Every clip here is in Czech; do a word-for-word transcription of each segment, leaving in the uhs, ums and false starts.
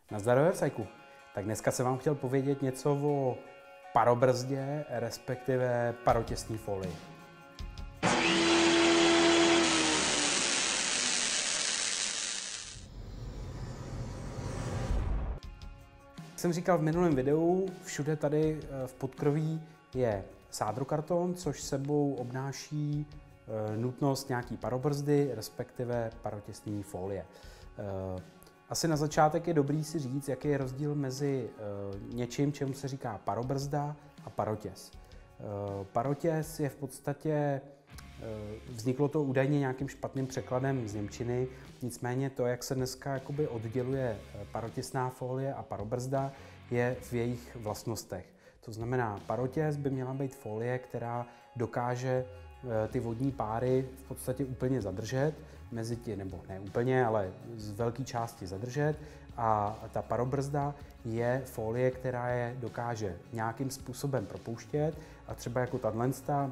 Nazdar Webcyku. Tak dneska jsem vám chtěl povědět něco o parobrzdě, respektive parotěsní folii. Jak jsem říkal v minulém videu, všude tady v podkroví je sádrokarton, což sebou obnáší nutnost nějaký parobrzdy, respektive parotěsní folie. Asi na začátek je dobrý si říct, jaký je rozdíl mezi něčím, čemu se říká parobrzda a parotěs. Parotěs je v podstatě, vzniklo to údajně nějakým špatným překladem z němčiny, nicméně to, jak se dneska jakoby odděluje parotěsná folie a parobrzda, je v jejich vlastnostech. To znamená, parotěs by měla být folie, která dokáže ty vodní páry v podstatě úplně zadržet, mezi tě, nebo ne úplně, ale z velké části zadržet, a ta parobrzda je folie, která je dokáže nějakým způsobem propouštět, a třeba jako tato uh,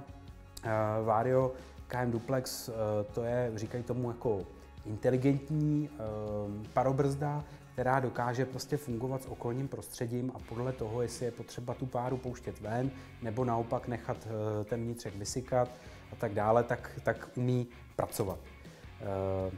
Vario K M Duplex, uh, to je, říkají tomu jako inteligentní uh, parobrzda, která dokáže prostě fungovat s okolním prostředím a podle toho, jestli je potřeba tu páru pouštět ven, nebo naopak nechat uh, ten vnitřek vysykat a tak dále, tak, tak umí pracovat. Uh,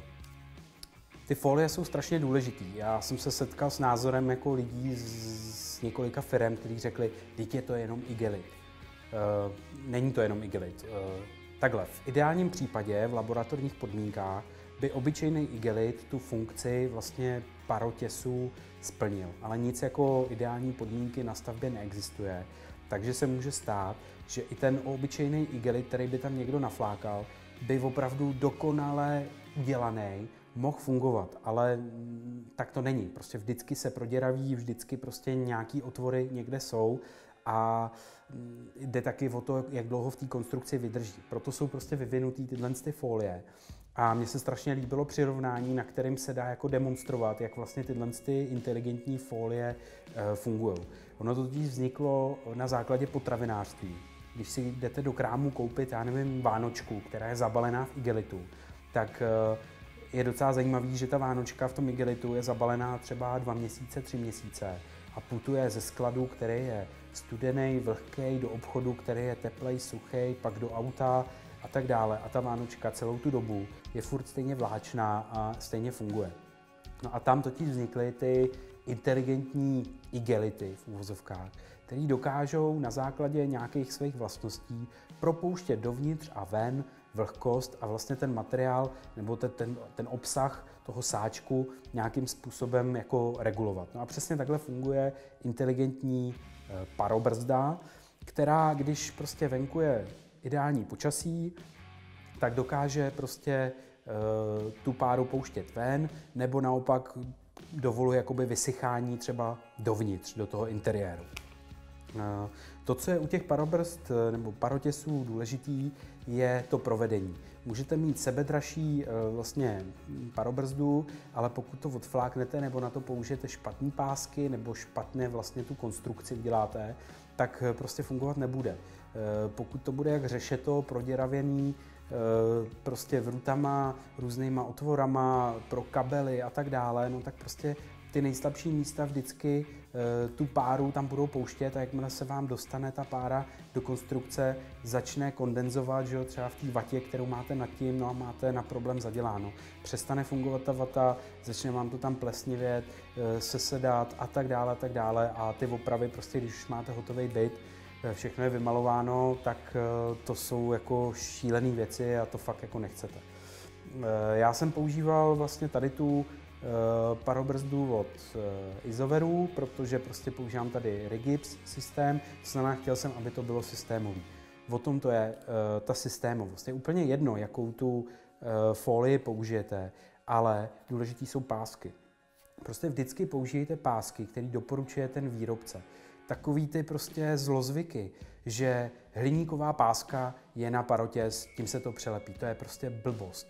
ty folie jsou strašně důležitý. Já jsem se setkal s názorem jako lidí z, z několika firem, kteří řekli, teď je to jenom igelit. Uh, není to jenom igelit. Uh, takhle, v ideálním případě v laboratorních podmínkách by obyčejný igelit tu funkci vlastně parotěsu splnil, ale nic jako ideální podmínky na stavbě neexistuje. Takže se může stát, že i ten obyčejný igelit, který by tam někdo naflákal, by opravdu dokonale udělaný mohl fungovat, ale tak to není. Prostě vždycky se proděraví, vždycky prostě nějaký otvory někde jsou a jde taky o to, jak dlouho v té konstrukci vydrží. Proto jsou prostě vyvinutý tyhle ty folie. A mně se strašně líbilo přirovnání, na kterým se dá jako demonstrovat, jak vlastně tyhle ty inteligentní folie e, fungují. Ono to totiž vzniklo na základě potravinářství. Když si jdete do krámu koupit, já nevím, vánočku, která je zabalená v igelitu, tak e, je docela zajímavý, že ta vánočka v tom igelitu je zabalená třeba dva měsíce, tři měsíce a putuje ze skladu, který je studený, vlhký, do obchodu, který je teplej, suchý, pak do auta a tak dále. A ta vánočka celou tu dobu je furt stejně vláčná a stejně funguje. No a tam totiž vznikly ty inteligentní igelity v uvozovkách, které dokážou na základě nějakých svých vlastností propouštět dovnitř a ven vlhkost a vlastně ten materiál nebo ten, ten, ten obsah toho sáčku nějakým způsobem jako regulovat. No a přesně takhle funguje inteligentní e, parobrzda, která, když prostě venku je ideální počasí, tak dokáže prostě e, tu páru pouštět ven, nebo naopak dovoluje jakoby vysychání třeba dovnitř, do toho interiéru. E, to, co je u těch parobrzd nebo parotěsů důležitý, je to provedení. Můžete mít sebedražší e, vlastně parobrzdu, ale pokud to odfláknete nebo na to použijete špatný pásky nebo špatně vlastně tu konstrukci uděláte, tak prostě fungovat nebude. E, pokud to bude jak řešeto, proděravěný, e, prostě vrutama, různýma otvorama, pro kabely a tak dále, no tak prostě ty nejslabší místa vždycky e, tu páru tam budou pouštět a jakmile se vám dostane ta pára do konstrukce, začne kondenzovat, že jo, třeba v té vatě, kterou máte nad tím, no a máte na problém zaděláno. Přestane fungovat ta vata, začne vám to tam plesnivět, e, sesedat a tak dále, a tak dále a ty opravy prostě, když už máte hotový byt, e, všechno je vymalováno, tak e, to jsou jako šílené věci a to fakt jako nechcete. E, já jsem používal vlastně tady tu parobrzdu od Isoveru, protože prostě používám tady Rigips systém, to znamená, chtěl jsem, aby to bylo systémový. O tom to je ta systémovost. Je úplně jedno, jakou tu folii použijete, ale důležitý jsou pásky. Prostě vždycky použijte pásky, které doporučuje ten výrobce. Takový ty prostě zlozvyky, že hliníková páska je na parotěs, tím se to přelepí. To je prostě blbost.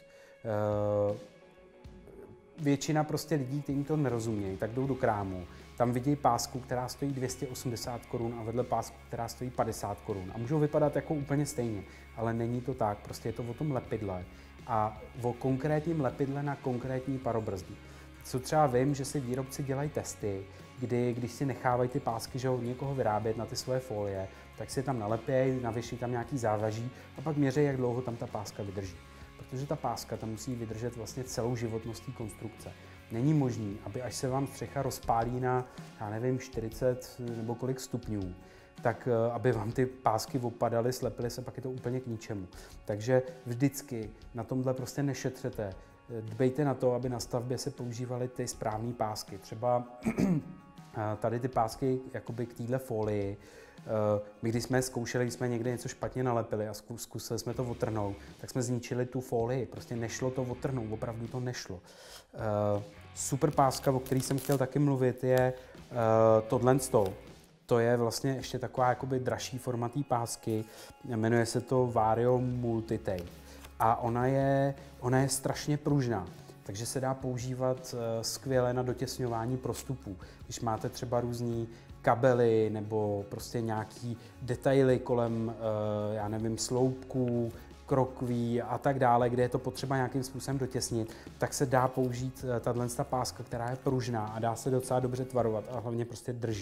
Většina prostě lidí, kteří to nerozumějí, tak jdou do krámu. Tam vidí pásku, která stojí dvě stě osmdesát korun a vedle pásku, která stojí padesát korun. A můžou vypadat jako úplně stejně, ale není to tak. Prostě je to o tom lepidle a o konkrétním lepidle na konkrétní parobrzdu. Co třeba vím, že si výrobci dělají testy, kdy když si nechávají ty pásky, že od někoho vyrábět na ty svoje folie, tak si je tam nalepějí, navěší tam nějaký závaží a pak měří, jak dlouho tam ta páska vydrží. Protože ta páska tam musí vydržet vlastně celou životnost té konstrukce. Není možný, aby až se vám střecha rozpálí na, já nevím, čtyřicet nebo kolik stupňů, tak aby vám ty pásky opadaly, slepily se, pak je to úplně k ničemu. Takže vždycky na tomhle prostě nešetřete. Dbejte na to, aby na stavbě se používaly ty správné pásky. Třeba tady ty pásky jakoby k téhle folii. My když jsme zkoušeli, když jsme někde něco špatně nalepili a zkusili jsme to otrhnout, tak jsme zničili tu folii. Prostě nešlo to otrhnout, opravdu to nešlo. Super páska, o který jsem chtěl taky mluvit, je tohle stol. To je vlastně ještě taková jakoby dražší forma té pásky, jmenuje se to Vario Multitape. A ona je, ona je strašně pružná, takže se dá používat skvěle na dotěsňování prostupů. Když máte třeba různý kabely nebo prostě nějaký detaily kolem, já nevím, sloupků, krokví a tak dále, kde je to potřeba nějakým způsobem dotěsnit, tak se dá použít tato páska, která je pružná a dá se docela dobře tvarovat a hlavně prostě drží.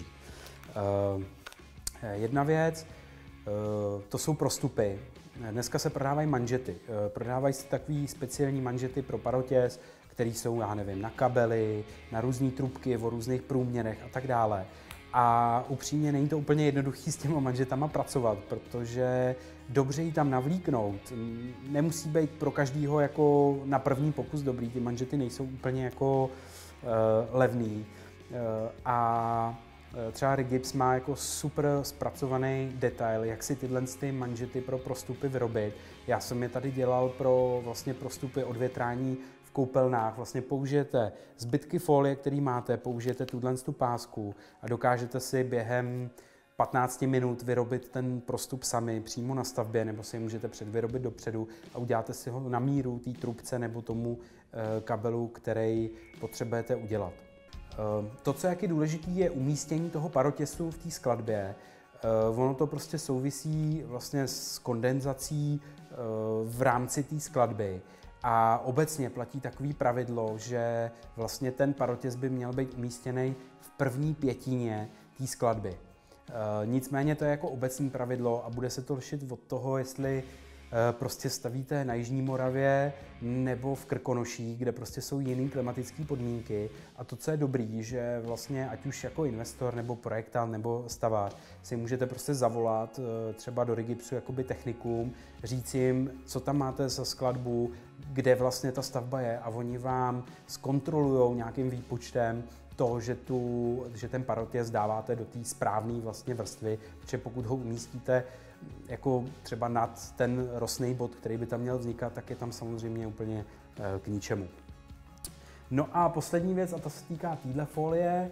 Jedna věc, to jsou prostupy. Dneska se prodávají manžety. Prodávají se takový speciální manžety pro parotěz, které jsou, já nevím, na kabely, na různé trubky, o různých průměrech a tak dále. A upřímně není to úplně jednoduchý s těma manžetama pracovat, protože dobře ji tam navlíknout nemusí být pro každýho jako na první pokus dobrý. Ty manžety nejsou úplně jako uh, levný. Uh, a třeba Rigips má jako super zpracovaný detail, jak si tyhle ty manžety pro prostupy vyrobit. Já jsem je tady dělal pro vlastně prostupy od větrání v koupelnách. Vlastně použijete zbytky folie, který máte, použijete tuhle tu pásku a dokážete si během patnácti minut vyrobit ten prostup sami přímo na stavbě, nebo si je můžete předvyrobit dopředu a uděláte si ho na míru té trubce nebo tomu kabelu, který potřebujete udělat. To, co je jaký důležitý, je umístění toho parotěsu v té skladbě. Ono to prostě souvisí vlastně s kondenzací v rámci té skladby. A obecně platí takový pravidlo, že vlastně ten parotěs by měl být umístěný v první pětině té skladby. Nicméně to je jako obecné pravidlo a bude se to lišit od toho, jestli prostě stavíte na Jižní Moravě nebo v Krkonoších, kde prostě jsou jiné klimatické podmínky. A to, co je dobrý, že vlastně ať už jako investor nebo projektant nebo stavář si můžete prostě zavolat třeba do Rigipsu jakoby technikům, říct jim, co tam máte za skladbu, kde vlastně ta stavba je a oni vám zkontrolujou nějakým výpočtem to, že, tu, že ten parotěs dáváte do té správné vlastně vrstvy, protože pokud ho umístíte jako třeba nad ten rostný bod, který by tam měl vznikat, tak je tam samozřejmě úplně k ničemu. No a poslední věc, a to se týká téhle folie,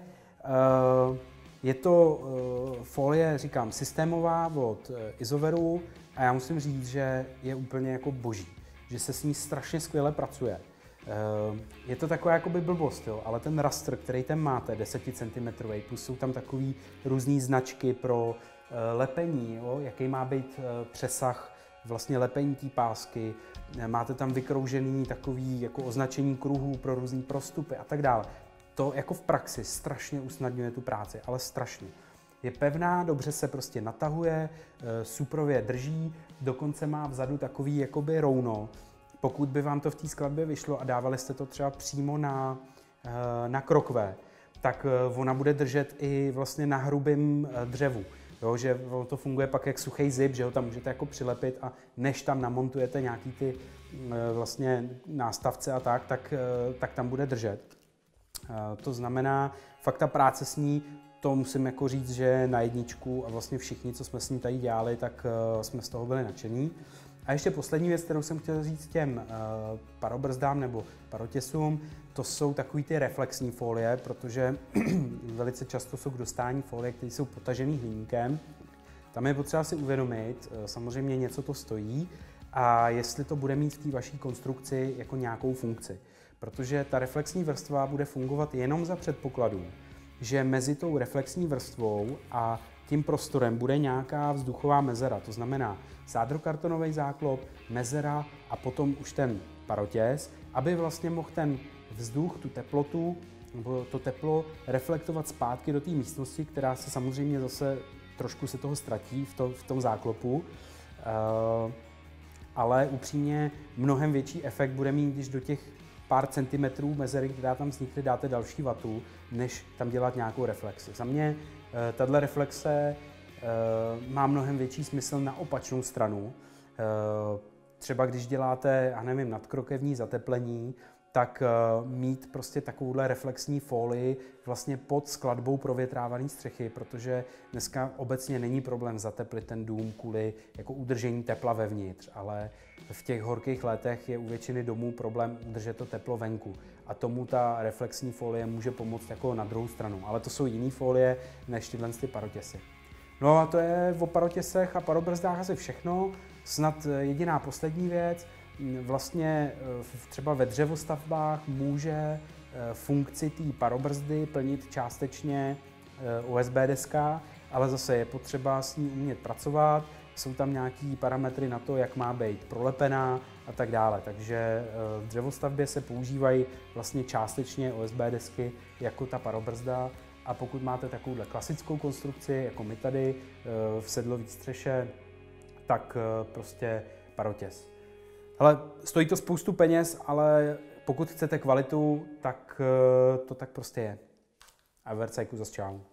je to folie, říkám, systémová od Isoveru a já musím říct, že je úplně jako boží, že se s ní strašně skvěle pracuje. Je to taková jakoby blbost, jo, ale ten rastr, který tam máte, deset centimetrů, plus jsou tam takový různý značky pro lepení, jo, jaký má být přesah vlastně lepení té pásky, máte tam vykroužený takový jako označení kruhů pro různý prostupy a tak dále. To jako v praxi strašně usnadňuje tu práci, ale strašně. Je pevná, dobře se prostě natahuje, suprově drží, dokonce má vzadu takový jakoby rouno. Pokud by vám to v té skladbě vyšlo a dávali jste to třeba přímo na, na krokve, tak ona bude držet i vlastně na hrubém dřevu. Jo, že to funguje pak jak suchý zip, že ho tam můžete jako přilepit a než tam namontujete nějaký ty vlastně nástavce a tak, tak, tak tam bude držet. To znamená, fakt ta práce s ní, to musím jako říct, že na jedničku a vlastně všichni, co jsme s ní tady dělali, tak jsme z toho byli nadšení. A ještě poslední věc, kterou jsem chtěl říct těm uh, parobrzdám nebo parotěsům, to jsou takový ty reflexní folie, protože velice často jsou k dostání folie, které jsou potažený hliníkem. Tam je potřeba si uvědomit, uh, samozřejmě něco to stojí a jestli to bude mít v té vaší konstrukci jako nějakou funkci. Protože ta reflexní vrstva bude fungovat jenom za předpokladu, že mezi tou reflexní vrstvou a tím prostorem bude nějaká vzduchová mezera, to znamená sádrokartonový záklop, mezera a potom už ten parotěs, aby vlastně mohl ten vzduch, tu teplotu, nebo to teplo reflektovat zpátky do té místnosti, která se samozřejmě zase trošku se toho ztratí v, to, v tom záklopu. Uh, ale upřímně mnohem větší efekt bude mít, když do těch pár centimetrů mezery, která tam vznikne, dáte další vatu, než tam dělat nějakou reflexi. Za mě uh, tahle reflexe uh, má mnohem větší smysl na opačnou stranu. Uh, třeba když děláte, já nevím, nadkrokevní zateplení, tak uh, mít prostě takovouhle reflexní folii vlastně pod skladbou provětrávané střechy, protože dneska obecně není problém zateplit ten dům kvůli jako udržení tepla vevnitř, ale v těch horkých letech je u většiny domů problém udržet to teplo venku a tomu ta reflexní folie může pomoct jako na druhou stranu, ale to jsou jiné folie než tyhle ty parotěsy. No a to je o parotěsech a parobrzdách asi všechno. Snad jediná poslední věc, vlastně třeba ve dřevostavbách může funkci té parobrzdy plnit částečně U S B deska, ale zase je potřeba s ní umět pracovat, jsou tam nějaký parametry na to, jak má být prolepená a tak dále. Takže v dřevostavbě se používají vlastně částečně U S B desky jako ta parobrzda. A pokud máte takovouhle klasickou konstrukci, jako my tady v sedlové střeše, tak prostě parotěs. Hele, stojí to spoustu peněz, ale pokud chcete kvalitu, tak to tak prostě je. A v Vercajku zas čau.